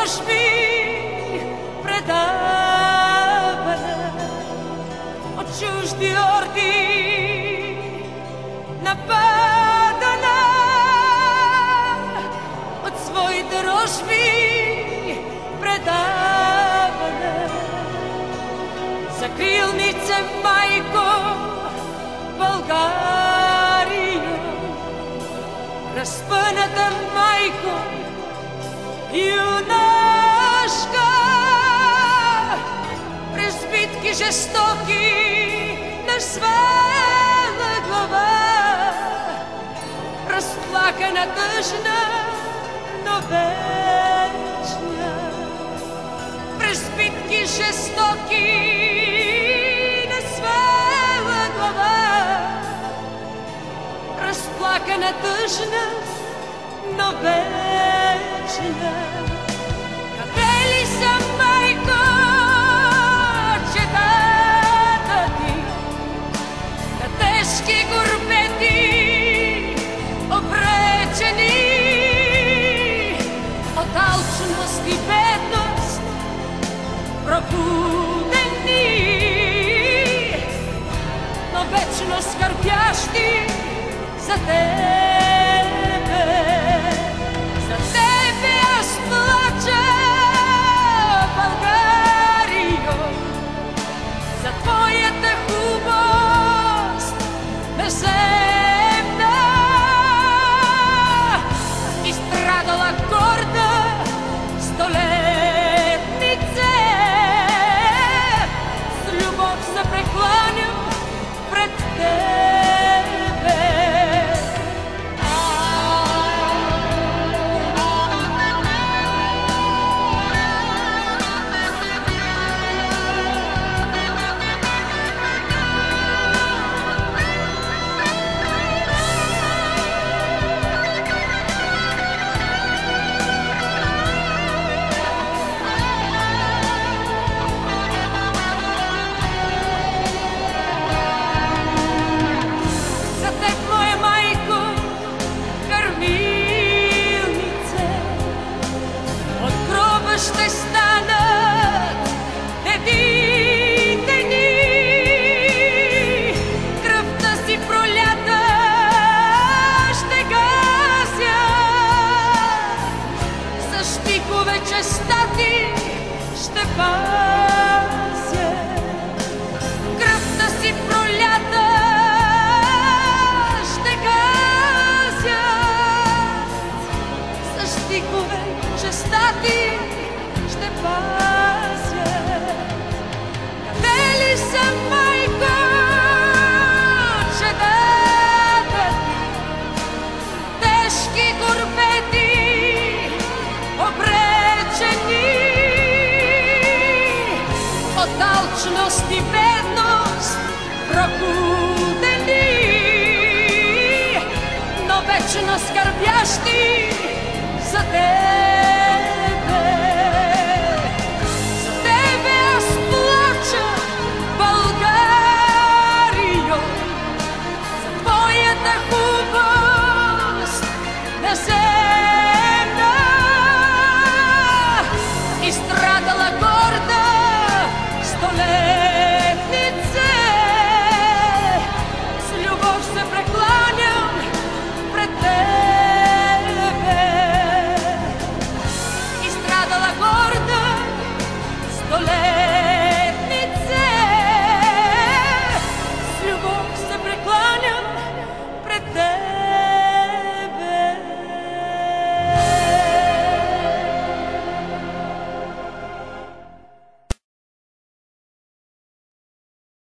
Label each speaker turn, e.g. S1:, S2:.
S1: дружби предавана от чужди орди нападана, от свои дружби предавана. Закрилнице, майко, България, разпъната майко, юнашка, през битки жестоки на свела глава, разплакана, тъжна, но вечна. През битки жестоки на свела глава, разплакана, тъжна, но вечна. Къде ли са, майко, четата ти, на тежки горбети обречени от алчност и бедност пробудени, но вечно скърбящи за тебе. За тебе аз плача, Българио, за твоята хубост неземна, изстрадала горда столетнице. С любов се прекланям пред тебе. Ще станат дедите ни, кръвта си пролята ще газят, с щикове честати ще пазят. Кръвта си пролята ще газят, с щикове честати ще пазят. Къде ли са, майко, четата ти, тежки горбети обречени от алчност и бедност пробудени, но вечно скърбящи за теб.